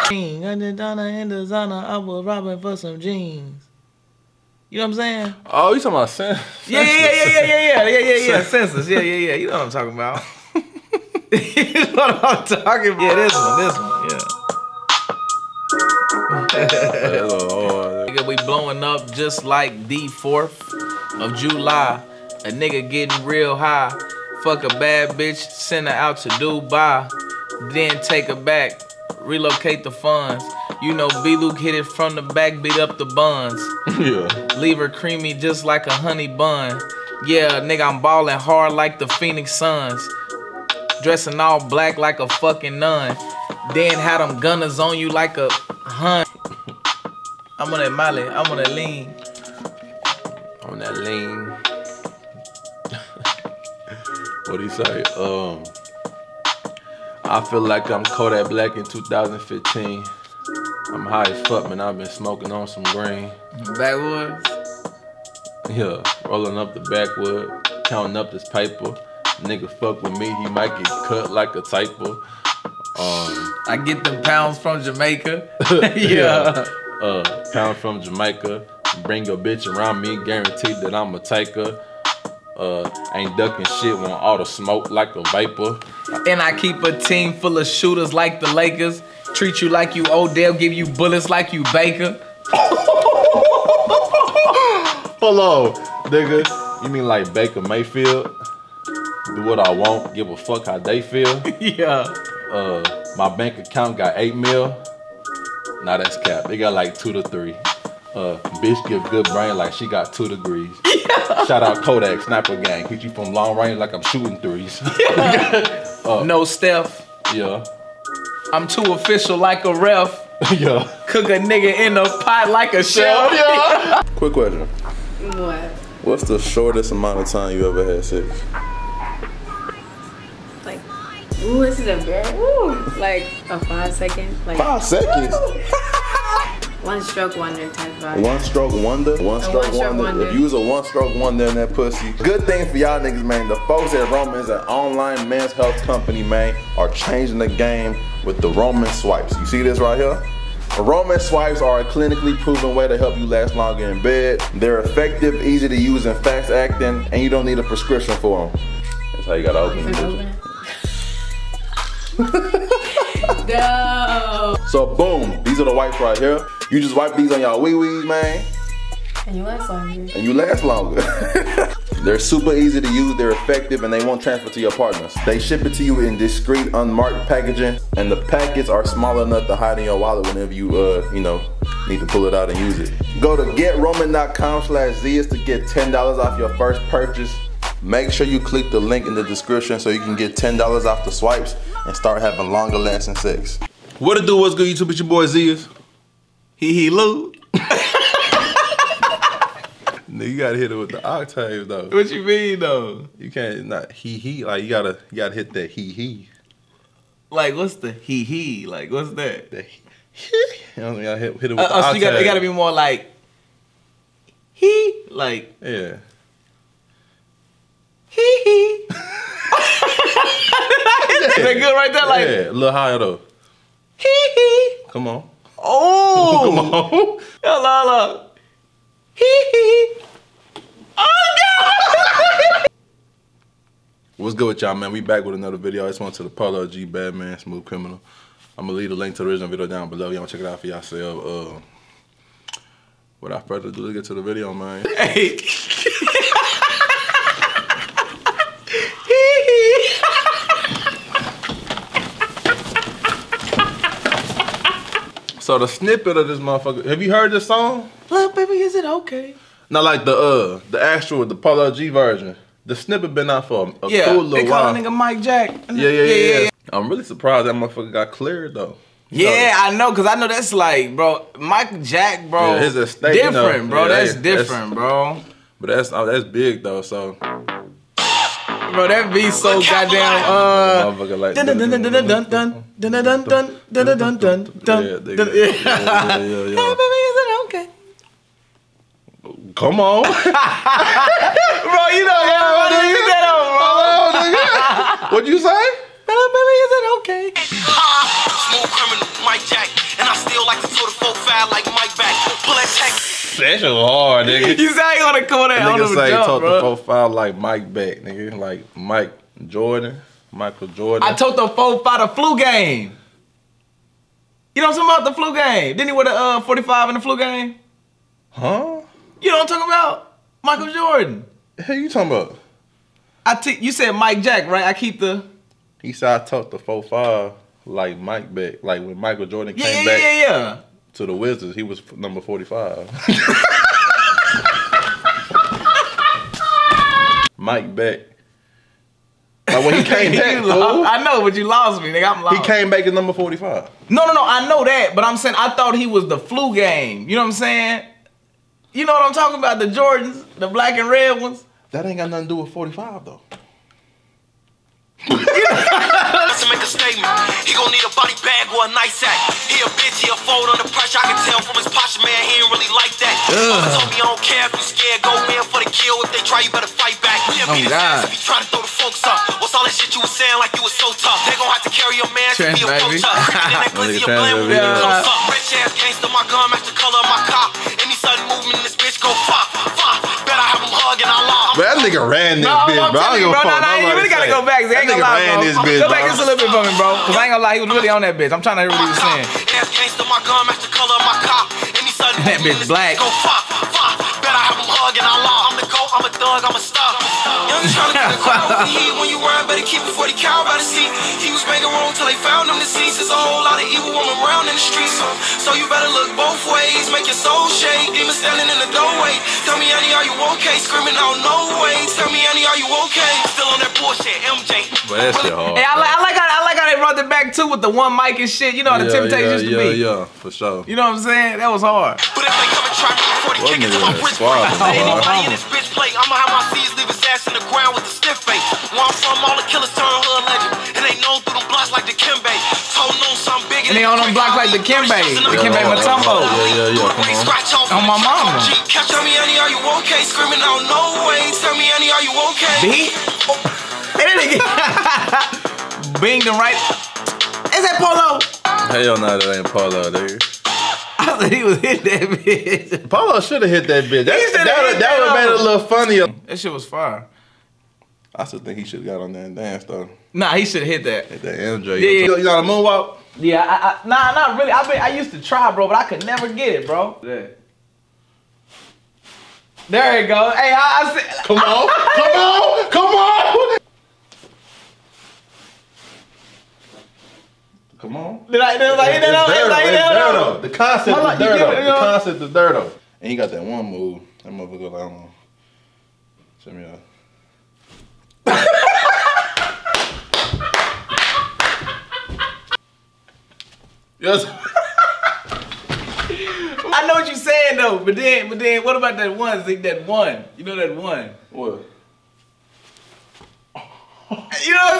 $100 in designer, I was robbing for some jeans. You know what I'm saying? Oh, you talking about Census? Yeah. Census. Yeah. You know what I'm talking about. You know what I'm talking about. Yeah, this one. Nigga, we blowing up just like the 4th of July. A nigga getting real high. Fuck a bad bitch, send her out to Dubai. Then take her back, relocate the funds. You know B-Luke hit it from the back, beat up the buns. Yeah. Leave her creamy just like a honey bun. Yeah, nigga, I'm ballin' hard like the Phoenix Suns. Dressing all black like a fucking nun. Then had them gunners on you like a hun. I'm on that Molly, I'm on that lean. On that lean. What'd he say? I feel like I'm Kodak Black in 2015. I'm high as fuck, man. I've been smoking on some green. Backwoods? Yeah, rolling up the backwood, counting up this paper. Nigga fuck with me, he might get cut like a typo. I get them pounds from Jamaica. Yeah. Pound from Jamaica. Bring a bitch around me, guaranteed that I'ma take her. Ain't ducking shit, want all the smoke like a vapor. And I keep a team full of shooters like the Lakers. Treat you like you Odell, give you bullets like you Baker. Hold on, nigga. You mean like Baker Mayfield? Do what I want, give a fuck how they feel. Yeah. My bank account got 8 mil. Nah, that's cap. They got like 2 to 3. Bitch give good brain like she got 2 degrees. Yeah. Shout out Kodak, Sniper Gang. Hit you from long range like I'm shooting threes. Yeah. No Steph. Yeah. I'm too official like a ref. Yeah. Cook a nigga in a pot like a chef. Yeah. Quick question. What? What's the shortest amount of time you ever had sex? Like, ooh, this is a very, ooh, like a 5 second. Like 5 seconds? One stroke wonder type vibe. One stroke wonder? One stroke wonder. If you was a one stroke wonder in that pussy. Good thing for y'all niggas, man. The folks at Roman's, an online men's health company, man, are changing the game with the Roman swipes. You see this right here? Roman swipes are a clinically proven way to help you last longer in bed. They're effective, easy to use, and fast acting, and you don't need a prescription for them. That's how you gotta open it. No. So boom, these are the wipes right here. You just wipe these on y'all wee-wees, man. And you last longer. And you last longer. They're super easy to use, they're effective, and they won't transfer to your partners. They ship it to you in discreet, unmarked packaging, and the packets are small enough to hide in your wallet whenever you, need to pull it out and use it. Go to GetRoman.com/Zias to get $10 off your first purchase. Make sure you click the link in the description so you can get $10 off the swipes and start having longer lasting sex. What it do, what's good YouTube, it's your boy Zias. Hee Lou. Nigga, you gotta hit it with the octaves though. What you mean though? You can't not he like you gotta hit that he. Like what's the he? Like what's that? The he. You know, you gotta hit it with the octave. So it gotta be more like he, like yeah. Hee. Is that good right there? Like yeah, a little higher though. Hee. Come on. Oh. Come on. Hello. Hee. Oh God. What's good with y'all, man? We back with another video. I just went to the Polo G, Bad Man, Smooth Criminal. I'm gonna leave the link to the original video down below. Y'all check it out for yourself. Without further ado, let's get to the video, man. Hey. So the snippet of this motherfucker, have you heard this song? Look, baby, is it okay? Not like the actual, the Polo G version. The snippet been out for a cool little they while. call a nigga Mike Jack. Yeah. I'm really surprised that motherfucker got cleared though. Yeah, I know, cause I know that's like, bro, Mike Jack, bro. Yeah, his estate, different, bro. Yeah, that's different, bro. But that's big though, so. Bro, that beat so goddamn motherfucker like dun dun dun dun dun dun dun dun dun dun dun dun dun. Yeah. Hey baby, is it okay? Come on. Bro, you know what you said on, bro. What'd you say? Baby, is it okay? Smooth Criminal, Mike Jack. shit was hard, nigga. You say I ain't gonna call that on Nigga the say jump, tote bro. the 4-5 like Mike Beck, nigga. Like Mike Jordan, Michael Jordan. I told the 4-5 the flu game. You know what I'm talking about? The flu game. Didn't he wear the 45 in the flu game? Huh? You know what I'm talking about? Michael Jordan. The hell you talking about? You said Mike Jack, right? I keep the... He said I tote the 4-5 like Mike Beck. Like when Michael Jordan Yeah, came yeah, back yeah, yeah. to the Wizards, he was number 45. Mike Beck. Like when he came back, fool. I know, but you lost me, nigga. I'm lost. He came back at number 45. No, I know that, but I'm saying I thought he was the flu game. You know what I'm saying? You know what I'm talking about? The Jordans, the black and red ones. That ain't got nothing to do with 45 though. To make a statement, he gon' need a body bag or a nice sack. He a bitch, he a fold under pressure. I can tell from his posture, man, he ain't really like that. Mama told me I don't care if you scared, go in for the kill. If they try, you better fight back. He'll be the God. if you try to throw the folks up. What's all that shit you was saying like you was so tough? They gon' have to carry your man to be a Trans, baby. coach up. Creeping in that glizzy, a blame when we close up. Rich ass gangster, my gun match the color of my cop. Any sudden movement in this bitch go fop, fop. Bet I have him hugging, I law. But that nigga ran this bitch, bro. I don't give a fuck. You really gotta go back. I ain't gonna lie, bro. This bitch, Go back just a little bit for me, bro. Cause I ain't gonna lie, he was really on that bitch. I'm trying to hear what he was saying. Ass gangster, my gun match the color of my cop. Any sudden That bitch black. Go fop, fop. Bet I have him hugging, I law. I'm the GOAT, I'm a thug, I'm a star. Young trying to get the crowd with the heat. When you run, better keep it 40 cal by the seat. He was making wrong till they found him deceased. There's a whole lot of evil woman around in the streets. So you better look both ways, make your soul shake. Demon standing in the doorway. Tell me, Annie, are you okay? Screaming out, no way. Tell me, Annie, are you okay? Still on that bullshit, MJ. But that shit hard. Hey, I like how they brought it back too with the one mic and shit. You know how the Temptations used to be. Yeah, for sure. You know what I'm saying? That was hard. But if they come and try me before they kick it to my wrist break, anybody in this bitch play, I'ma have my C's leave his ass in the ground with a stiff face. Where I'm from, all the killers turn hood legend, and they known through them blocks like the Kimbe. Told them something big. And they on them blocks like the Kimbe Matumbo. Yeah. On my mama. Tell me, Annie, are you okay? Screaming out, no way. Tell me, Annie, are you okay? B? Oh. Hey, that nigga. Bing the right. Is that Polo? Hell no, that ain't Polo, dude. I thought he was hitting that bitch. Polo should have hit that bitch. That would that have made it a little funnier. That shit was fire. I still think he should have got on there and danced though. Nah, he should have hit that. Hit that MJ. Yeah. You got a moonwalk? Yeah, nah, not really. I used to try, bro, but I could never get it, bro. Yeah. There you go. Hey, I said. Come on, come on, come on. Come on. Did I hit that? The concept Hold is on, you there give though. it, The concept is there though. And he got that one move. That motherfucker like, I don't know. Check me out. Yes. I know what you're saying though, but then what about that one? Zeke, that one. You know that one. What? You know what